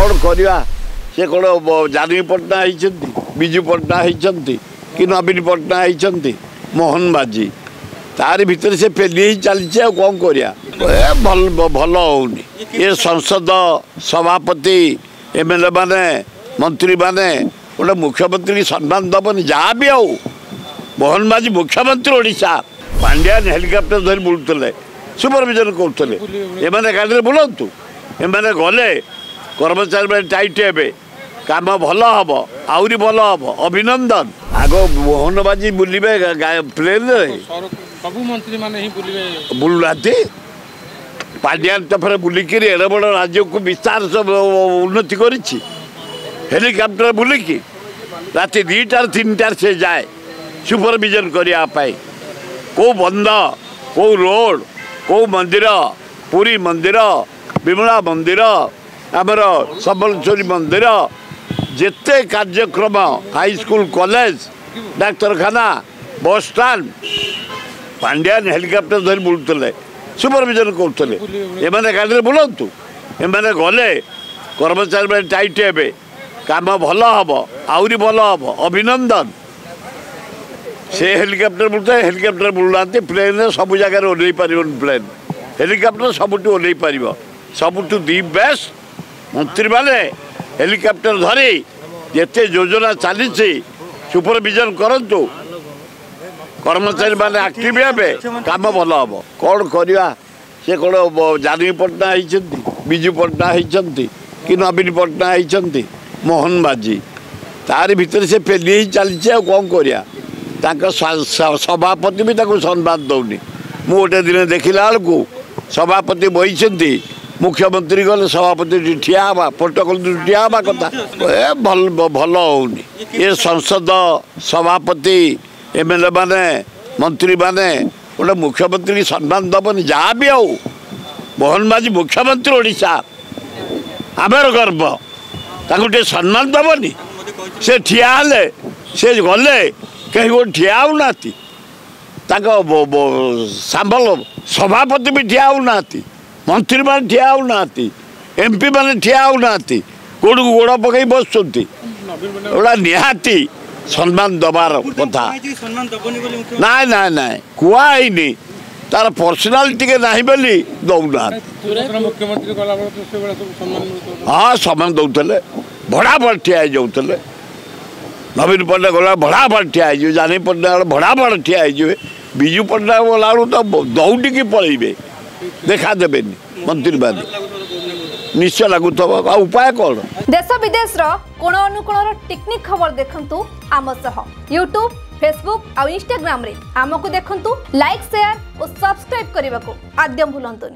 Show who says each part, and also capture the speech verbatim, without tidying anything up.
Speaker 1: कौन करवा से कौन जानवी पट्टना होती विजु पट्टना होती कि नवीन पट्टना होती मोहन बाजी तार भितर से पेली ही चली कौन करवा भल भल होनी ये संसद सभापति एमएलए माने मंत्री माने गोटे मुख्यमंत्री सम्मान दबन जहाँ भी आउ मोहन बाजी मुख्यमंत्री ओडिशा पांड्यान हेलिकप्टर धरी बुलूले सुपरविजन करते एम गाड़ी बुलातु एम गले कर्मचारी मैंने टाइट हे कम भल हम आहरी भल हम अभिनंदन आग मोहन बाजी बुलवे प्लेन
Speaker 2: सब मंत्री माने
Speaker 1: बुलूना पांड्यान तो फिर बुलिक एड़े बड़ राज्य को विस्तार सब उन्नति कर हेलिकप्टर बुलिकी राति दुईटार तीन टार से जाए सुपरविजन करने को बंद को रोड को मंदिर पुरी मंदिर विमला मंदिर आमर संबलेश्वरी मंदिर जेते कार्यक्रम high school college डाक्तरखाना bus stand Pandian helicopter धरी बुलूले सुपरविजन करते एम गाड़ी बुलातु एम गले कर्मचारी मैंने टाइट हे कम भल हम आहरी भल हम अभिनंदन से हेलिकप्टर बुलता हेलिकप्टर बुलूना प्लेन सब जगह ओल्ल पार प्लेन हेलिकप्टर सबुठ ओल्ल पार सबुठ दि बेस्ट मंत्री माने हेलिकप्टर धरी जिते योजना चली सुपरविजन करतु कर्मचारी माने एक्टिव हे कम भल हम कौन करवा से कौन जानवी पट्टना होती विजु पट्टना होती कि नवीन पट्टना होती मोहन बाजी तार भितर से पेली ही चली कौन करवा सभापति भी सम्मान दौनी मु गोटे दिन देखला बेलू सभापति बही मुख्यमंत्री गले सभापति ठिया हवा प्रोटोकॉल ठिया हवा कथा भल भल होनी ये संसद सभापति एमएलए माने मंत्री माने गोटे मुख्यमंत्री सम्मान दबन जहाँ भी आउ मोहन बाजी मुख्यमंत्री ओडिशा आमर गर्व ताके सम्मान दबनी से ठिया हेले से गले कहीं वो ठिया होना सांबल सभापति भी ठिया होना मंत्री मैंने ठिया होना एमपी मैंने ठिया होना गोड़ को गोड़ पकई बस निहाती सम्मान दबार कथा ना ना ना कहनी तार पर्सनालीटी के ना बोली दौना हाँ सम्मान दौले भड़ा भड़ ठिया जाऊे नवीन पट्टनायक गला भड़ा भड़ ठिया जानवी पट्टनायक भड़ा भड़ ठिया विजु पट्टनायक गला तो दौड़ी पलैबे देखा देवे मंत्री बादी निश्चय लगुथ उपाय कौन
Speaker 3: देश विदेश कोण अनुकोण टेक्निक खबर देखंतु आम सह यूट्यूब फेसबुक और इंस्टाग्राम रे आमको देखंतु लाइक शेयर और सब्सक्राइब करने को आद्यम भूलंतुनि।